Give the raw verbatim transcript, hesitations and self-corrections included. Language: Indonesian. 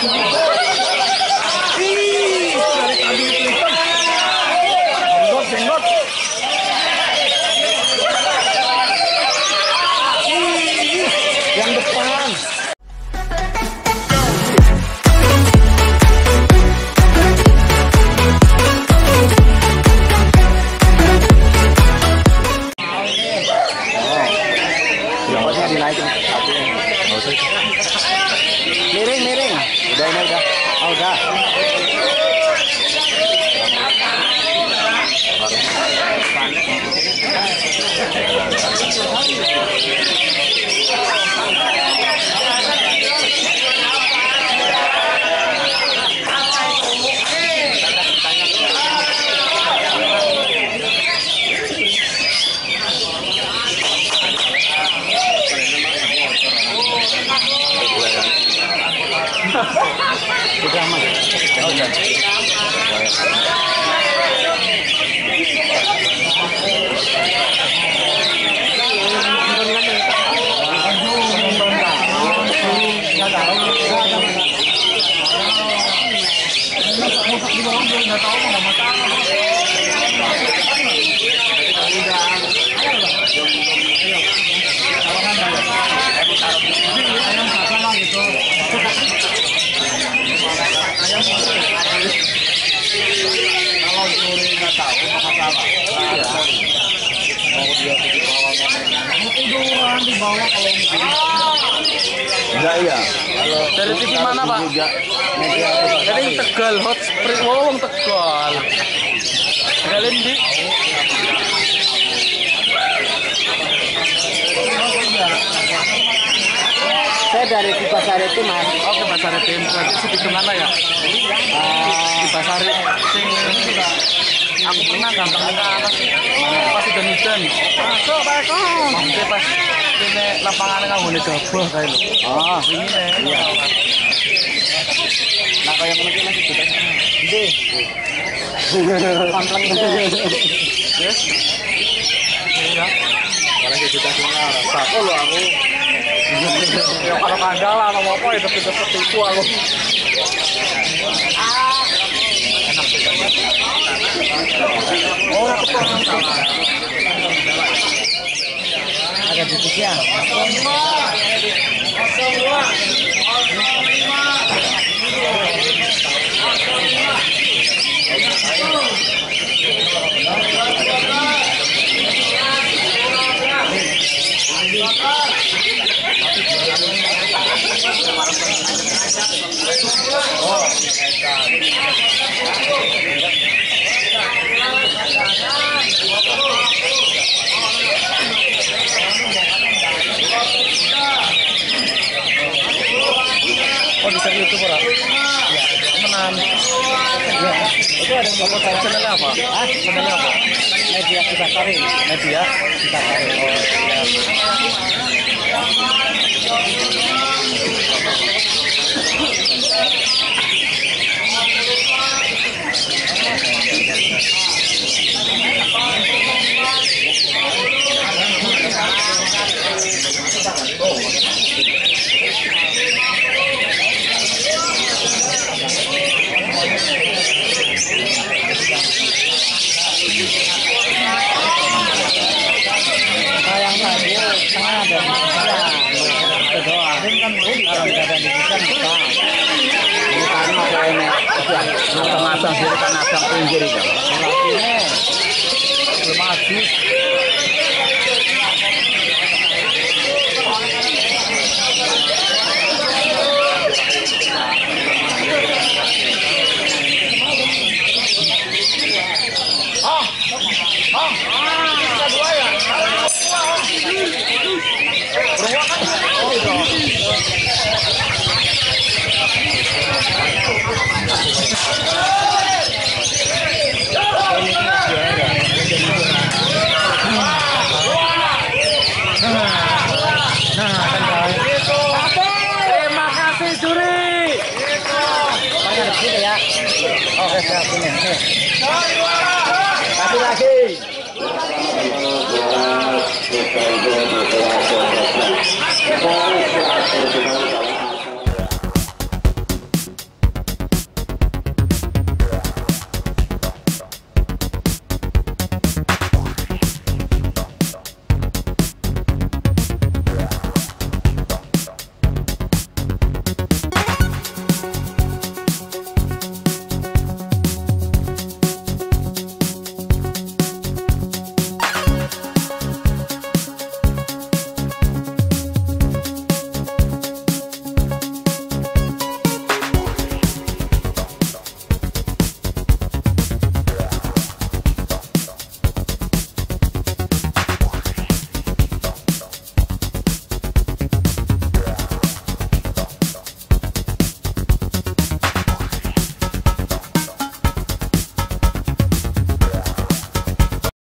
Ih, dari tadi itu hitam. Jenggot, jenggot. Ih, yang depan. Jempolnya dinaikin. Miring, miring. Udah ini udah. Oh, udah. Udah aman. Oh, udah. Kalau curi nggak tahu masalah. Mau dia di bawah tiduran di bawah kalau enggak ya. Dari T V mana Pak? Dari Tegal Hot Spring, Wong Tegal. Kalian di saya dari di pasar itu Mas. Oh, ke pasar itu. Berarti segitu mana ya? Di pasar sing aku pernah gampang minta anak sih. Pas udah hujan. Masuk Pak Eko. Oke pas ini lapangan nggak boleh gabah kayak lo. Oh, ini iya. Nah kayak mana masih juga. Ini. Pantang gitu. Yes. Iya. Kalau kita sudah keluar, satu loh aku. Ya kalau kandang lah mau apa ya tapi seperti itu aku. Enak sih. Oh, ada titiknya. Oh, bisa di YouTube ora? Iya, temenan. Iya. Itu ada yang mau tahu channelnya apa? Ah, channelnya apa? Media kita cari. Media kita cari. Oh, sayang tadi tengah ada itu doang kan kalau tidak ada di kita bisa ini karena ada ini mata-mata sini kan ada pinggir itu ini belum habis. Terima kasih Suri. Oke, siap ini. Kasih lagi.